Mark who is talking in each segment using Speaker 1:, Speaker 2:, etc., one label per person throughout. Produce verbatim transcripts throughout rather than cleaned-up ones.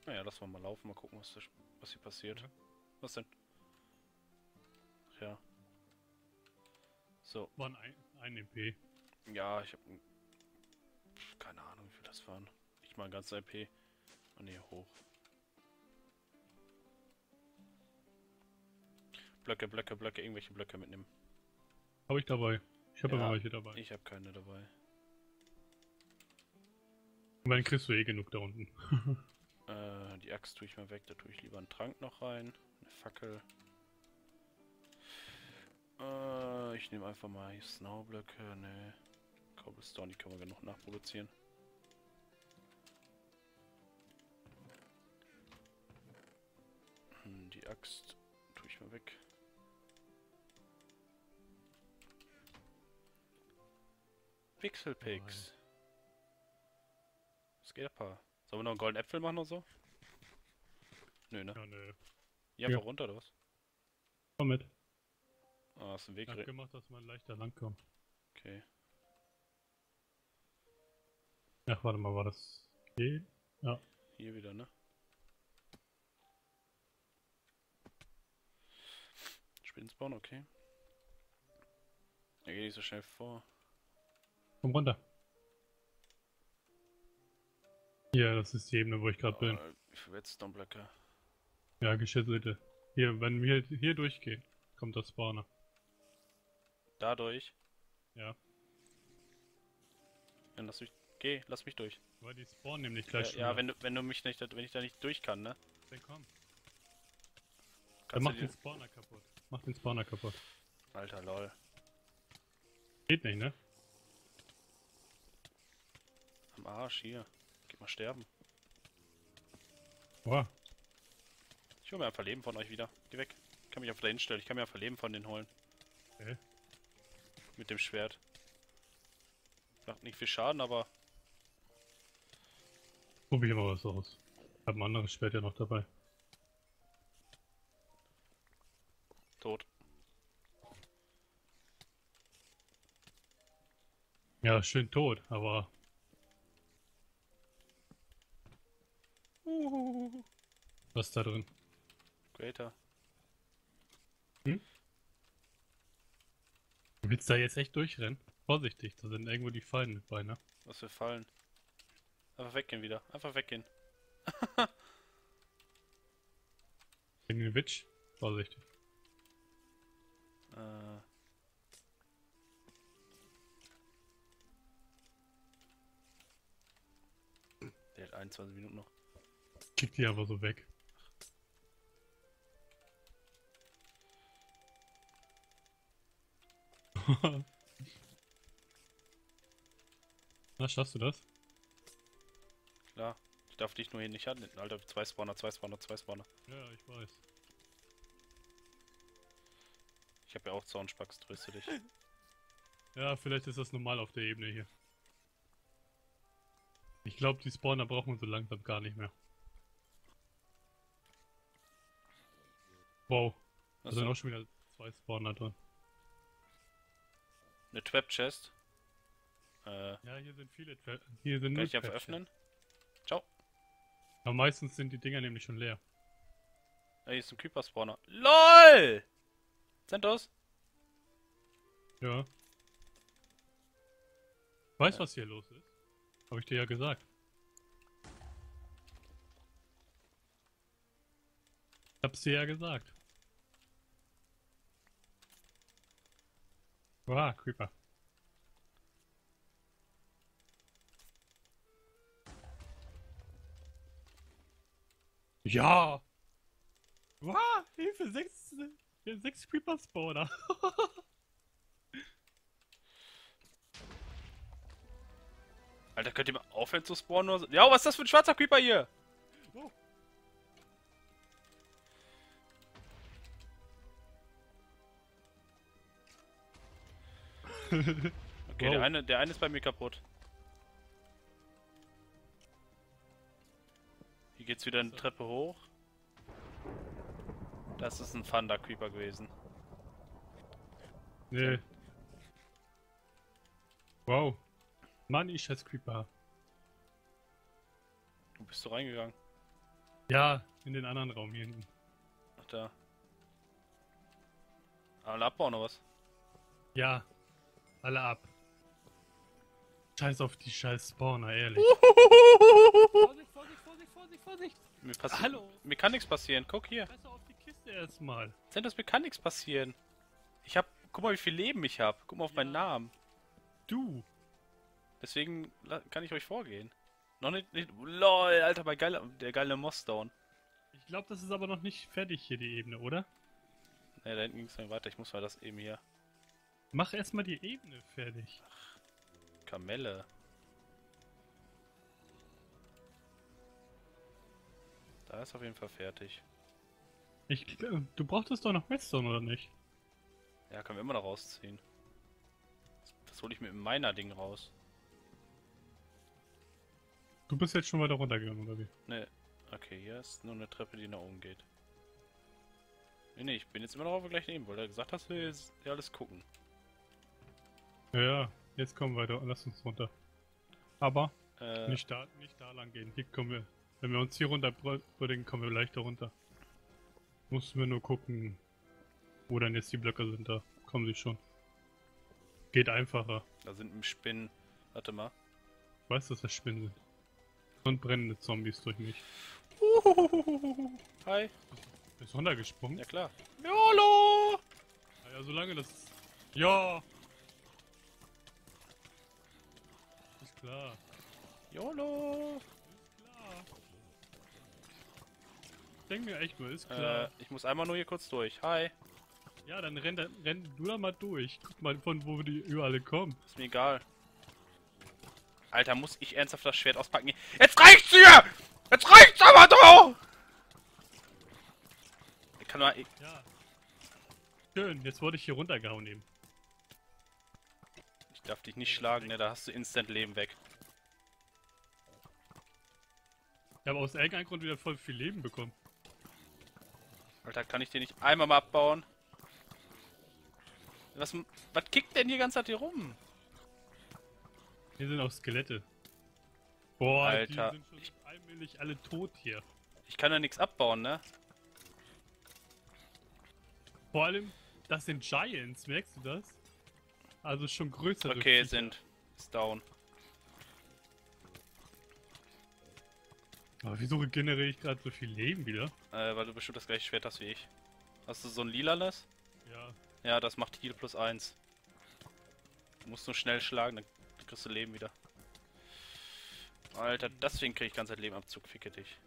Speaker 1: Naja, lass mal mal laufen, mal gucken, was, das, was hier passiert.
Speaker 2: Ja.
Speaker 1: Was denn? Ach ja. So.
Speaker 2: Waren ein, ein E P.
Speaker 1: Ja, ich hab... Keine Ahnung, wie viel das waren. Nicht mal ein ganzer I P. Oh ne, hoch. Blöcke, Blöcke, Blöcke, irgendwelche Blöcke mitnehmen.
Speaker 2: Habe ich dabei. Ich habe
Speaker 1: Ja,
Speaker 2: immer welche dabei.
Speaker 1: ich habe keine dabei.
Speaker 2: Und dann kriegst du eh genug da unten.
Speaker 1: Äh, die Axt tue ich mal weg, da tue ich lieber einen Trank noch rein. Eine Fackel. Äh, ich nehme einfach mal Snowblöcke, ne. Cobblestone, die können wir genug nachproduzieren. Hm, die Axt tue ich mal weg. Pixelpix. Was geht ab? Sollen wir noch einen goldenen Äpfel machen oder so? Nö, ne?
Speaker 2: Ja, ne.
Speaker 1: Hier einfach
Speaker 2: Ja.
Speaker 1: runter, oder was?
Speaker 2: Komm mit.
Speaker 1: Ah, hast du einen Weg
Speaker 2: Ich hab
Speaker 1: gerät.
Speaker 2: gemacht, dass man leichter langkommt.
Speaker 1: Okay.
Speaker 2: Ach, warte mal, war das... G? Ja.
Speaker 1: Hier wieder, ne? Spinnenspawn, okay. Er geht nicht so schnell vor.
Speaker 2: Komm runter. Hier, das ist die Ebene, wo ich gerade bin.
Speaker 1: Oh, wie viele Redstone-Blöcke?
Speaker 2: Ja, geschützelte. Hier, wenn wir hier durchgehen, kommt das Spawner.
Speaker 1: Dadurch.
Speaker 2: Ja.
Speaker 1: Dann lass mich. Geh, lass mich durch.
Speaker 2: Weil die spawnen nämlich
Speaker 1: Ja,
Speaker 2: gleich schon
Speaker 1: ja
Speaker 2: wieder.
Speaker 1: wenn du wenn du mich nicht, wenn ich da nicht durch kann, ne?
Speaker 2: Dann komm. Dann
Speaker 1: Kannst
Speaker 2: mach
Speaker 1: du
Speaker 2: den
Speaker 1: die...
Speaker 2: Spawner kaputt. Mach den Spawner kaputt.
Speaker 1: Alter lol.
Speaker 2: Geht nicht, ne?
Speaker 1: Am Arsch hier. Geh mal sterben.
Speaker 2: Boah.
Speaker 1: Ich hole mir einfach Leben von euch wieder. Geh weg. Ich kann mich auf da hinstellen. Ich kann mir einfach Leben von denen holen.
Speaker 2: Okay.
Speaker 1: Mit dem Schwert. Macht nicht viel Schaden, aber.
Speaker 2: Probier mal was aus. Ich hab ein anderes Schwert ja noch dabei.
Speaker 1: Tot.
Speaker 2: Ja, schön tot, aber...
Speaker 1: Uhuhu.
Speaker 2: Was ist da drin?
Speaker 1: Greater.
Speaker 2: Hm? Du willst da jetzt echt durchrennen? Vorsichtig, da sind irgendwo die Fallen mit bei, ne?
Speaker 1: Was für Fallen. Einfach weggehen wieder. Einfach weggehen.
Speaker 2: Wegen den Witch? Vorsichtig.
Speaker 1: Äh. Der hat einundzwanzig Minuten noch.
Speaker 2: Kick die aber so weg. Na, schaffst du das?
Speaker 1: Klar. Ich darf dich nur hier nicht anhalten. Alter, zwei Spawner, zwei Spawner, zwei Spawner.
Speaker 2: Ja, ich weiß.
Speaker 1: Ich habe ja auch Zaunspacks, tröste dich.
Speaker 2: Ja, vielleicht ist das normal auf der Ebene hier. Ich glaube, die Spawner brauchen wir so langsam gar nicht mehr. Wow. Da sind
Speaker 1: Achso.
Speaker 2: auch schon wieder zwei Spawner drin.
Speaker 1: Eine Trap Chest. Äh,
Speaker 2: Ja, hier sind viele Tra Hier sind
Speaker 1: kann
Speaker 2: nur
Speaker 1: ich einfach
Speaker 2: Traps.
Speaker 1: öffnen? Ciao.
Speaker 2: Aber meistens sind die Dinger nämlich schon leer.
Speaker 1: Ah, hier ist ein Creeper Spawner. LOL! Centos?
Speaker 2: Ja. Weißt
Speaker 1: Ja.
Speaker 2: was hier los ist? Habe ich dir ja gesagt. Ich hab's dir ja gesagt. Ah, Creeper. Ja! Wow, Hilfe, sechs, sechs Creeper Spawner.
Speaker 1: Alter, könnt ihr mal aufhören zu spawnen? Oder so? Ja, was ist das für ein schwarzer Creeper hier?
Speaker 2: Oh.
Speaker 1: Okay,
Speaker 2: Wow.
Speaker 1: der eine, der eine ist bei mir kaputt. Hier geht's wieder eine Treppe hoch. Das ist ein Thunder Creeper gewesen.
Speaker 2: Nee. Wow. Mann, ich schätze Creeper.
Speaker 1: Du bist so reingegangen.
Speaker 2: Ja, in den anderen Raum hier hinten.
Speaker 1: Ach da. Alle abbauen oder was?
Speaker 2: Ja, alle ab. Scheiß auf die scheiß Spawner, ehrlich. Vorsicht, Vorsicht, Vorsicht, Vorsicht, Vorsicht!
Speaker 1: Mir, passi
Speaker 2: Hallo!
Speaker 1: mir kann nichts passieren. Guck hier.
Speaker 2: Scheiß auf die Kiste erstmal.
Speaker 1: Zentus, mir kann nichts passieren. Ich hab. Guck mal, wie viel Leben ich hab. Guck mal auf meinen
Speaker 2: Ja.
Speaker 1: Namen.
Speaker 2: Du!
Speaker 1: Deswegen la- kann ich euch vorgehen. Noch nicht. nicht LOL, Alter, bei geile, der geile Mossdown.
Speaker 2: Ich glaube, das ist aber noch nicht fertig hier, die Ebene, oder?
Speaker 1: Ne, da hinten ging es weiter. Ich muss mal das eben hier.
Speaker 2: Mach erstmal die Ebene fertig.
Speaker 1: Kamelle. Da ist auf jeden Fall fertig.
Speaker 2: Ich, gl- du brauchtest doch noch Redstone, oder nicht?
Speaker 1: Ja, können wir immer noch rausziehen. Das hole ich mit meiner Ding raus.
Speaker 2: Du bist jetzt schon weiter runtergegangen, oder wie?
Speaker 1: Ne, okay, hier ist nur eine Treppe, die nach oben geht. Ne, ne, ich bin jetzt immer noch auf der gleichen Ebene, weil er gesagt hat, wir jetzt ja alles gucken.
Speaker 2: Ja, ja, jetzt kommen wir weiter und lass uns runter. Aber
Speaker 1: Äh,
Speaker 2: nicht da, nicht da lang gehen. Hier kommen wir. Wenn wir uns hier runter bringen, kommen wir leichter runter. Mussten wir nur gucken, wo dann jetzt die Blöcke sind. Da kommen sie schon. Geht einfacher.
Speaker 1: da sind Spinnen. Warte mal.
Speaker 2: Ich weiß, dass das Spinnen sind. Und brennende Zombies durch mich.
Speaker 1: Uhuhuhuhu. Hi.
Speaker 2: Bist du runtergesprungen?
Speaker 1: Ja klar. YOLO!
Speaker 2: Ja, solange das... Ja! Ist klar.
Speaker 1: YOLO!
Speaker 2: Ist klar. Ich denke mir echt nur, ist klar.
Speaker 1: Äh, ich muss einmal nur hier kurz durch. Hi.
Speaker 2: Ja, dann renn, dann renn du da mal durch. Guck mal, von wo die überall kommen.
Speaker 1: Ist mir egal. Alter, muss ich ernsthaft das Schwert auspacken? Jetzt reicht's hier! Jetzt reicht's aber doch! Ich kann mal... Ich,
Speaker 2: Ja. Schön, jetzt wurde ich hier runtergehauen eben.
Speaker 1: ich darf dich nicht schlagen, ne? Da hast du instant Leben weg.
Speaker 2: Ich habe aus irgendeinem Grund wieder voll viel Leben bekommen.
Speaker 1: Alter, kann ich den nicht einmal mal abbauen? Was, was kickt denn hier ganz Zeit hier rum?
Speaker 2: Hier sind auch Skelette. Boah,
Speaker 1: Alter,
Speaker 2: die sind schon allmählich alle tot hier.
Speaker 1: Ich kann ja nichts abbauen, ne?
Speaker 2: Vor allem, das sind Giants, merkst du das? Also schon größere
Speaker 1: Okay,
Speaker 2: Viecher.
Speaker 1: sind. Ist down.
Speaker 2: Aber wieso regeneriere ich gerade so viel Leben wieder?
Speaker 1: Äh, weil du bestimmt das gleiche Schwert hast wie ich. Hast du so ein lilanes?
Speaker 2: Ja.
Speaker 1: Ja, das macht Heal plus eins. Du musst nur schnell schlagen, dann kriegst du Leben wieder. Alter, deswegen krieg ich ganze Zeit Lebenabzug, ficke dich.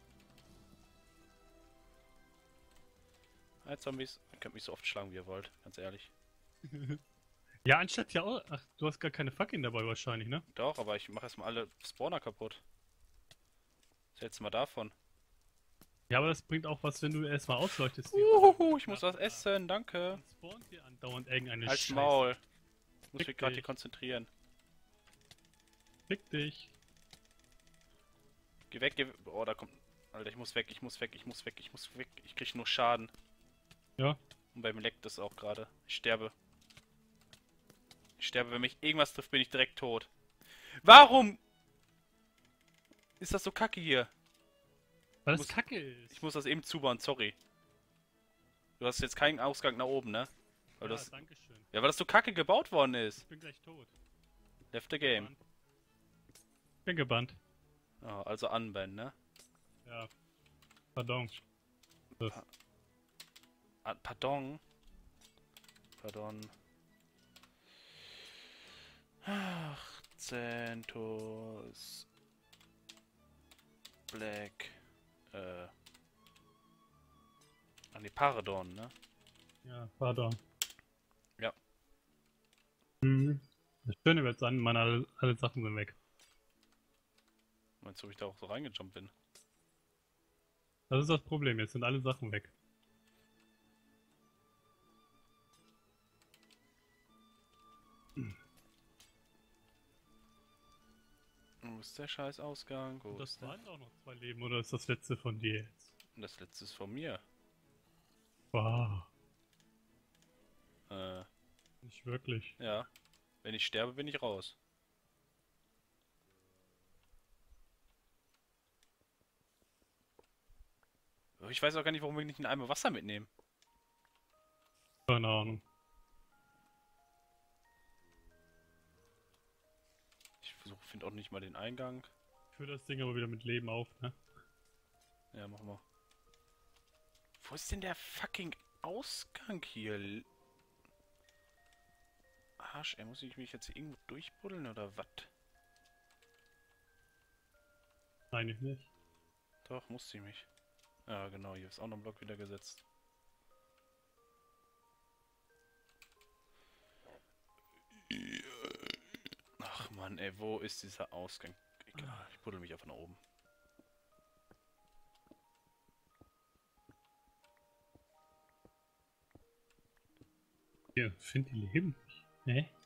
Speaker 1: Hi Zombies, ihr könnt mich so oft schlagen wie ihr wollt, ganz ehrlich.
Speaker 2: Ja, anstatt ja auch... Ach, du hast gar keine Fackeln dabei wahrscheinlich, ne?
Speaker 1: Doch, aber ich mache erstmal alle Spawner kaputt. Was hältst du mal davon?
Speaker 2: Ja, aber das bringt auch was, wenn du erstmal ausleuchtest.
Speaker 1: Uhuhu, ich muss was essen, danke.
Speaker 2: Dann spawnt hier andauernd irgendeine
Speaker 1: Als
Speaker 2: Scheiße.
Speaker 1: Maul. Ich muss
Speaker 2: Fick
Speaker 1: mich gerade hier
Speaker 2: dich.
Speaker 1: konzentrieren.
Speaker 2: Fick dich.
Speaker 1: Geh weg, geh weg. Oh, da kommt... Alter, ich muss weg, ich muss weg, ich muss weg, ich muss weg. Ich krieg nur Schaden.
Speaker 2: Ja.
Speaker 1: Und beim Leck das auch gerade. Ich sterbe. Ich sterbe, wenn mich irgendwas trifft, bin ich direkt tot. Warum ist das so kacke hier?
Speaker 2: Weil
Speaker 1: Muss-
Speaker 2: das Kacke ist.
Speaker 1: Ich muss das eben zubauen, sorry. Du hast jetzt keinen Ausgang nach oben, ne? Weil
Speaker 2: Ja,
Speaker 1: das,
Speaker 2: danke schön.
Speaker 1: ja, weil das so kacke gebaut worden ist.
Speaker 2: Ich bin gleich tot.
Speaker 1: Left the game.
Speaker 2: Bin gebannt.
Speaker 1: Oh, also unban, ne?
Speaker 2: Ja. Pardon. Das.
Speaker 1: Ah, pardon. Pardon. Ach, Zentus. Black. Äh. Ach nee, Paradon, ne?
Speaker 2: Ja, pardon.
Speaker 1: Ja.
Speaker 2: Mhm. Das Schöne wird sein, meine alle, alle Sachen sind weg.
Speaker 1: Meinst du, ob ich da auch so reingejumpt bin?
Speaker 2: Das ist das Problem, jetzt sind alle Sachen weg.
Speaker 1: Wo ist der scheiß Ausgang? Wo
Speaker 2: Und das
Speaker 1: ist der?
Speaker 2: waren auch noch zwei Leben, oder ist das letzte von dir jetzt?
Speaker 1: Und das letzte ist von mir.
Speaker 2: Wow.
Speaker 1: Äh,
Speaker 2: Nicht wirklich.
Speaker 1: ja. Wenn ich sterbe, bin ich raus. Aber ich weiß auch gar nicht, warum wir nicht einen Eimer Wasser mitnehmen.
Speaker 2: Keine Ahnung.
Speaker 1: Ich versuche, finde auch nicht mal den Eingang.
Speaker 2: Ich führe das Ding aber wieder mit Leben auf, ne?
Speaker 1: Ja, mach mal. Wo ist denn der fucking Ausgang hier? Arsch, ey, muss ich mich jetzt hier irgendwo durchbuddeln oder was?
Speaker 2: Eigentlich nicht.
Speaker 1: Doch, musste ich mich. Ja, genau, hier ist auch noch ein Block wieder gesetzt. Ach man, ey, wo ist dieser Ausgang? Egal, ich buddel mich einfach nach oben.
Speaker 2: Hier, find die Leben nicht. Hä?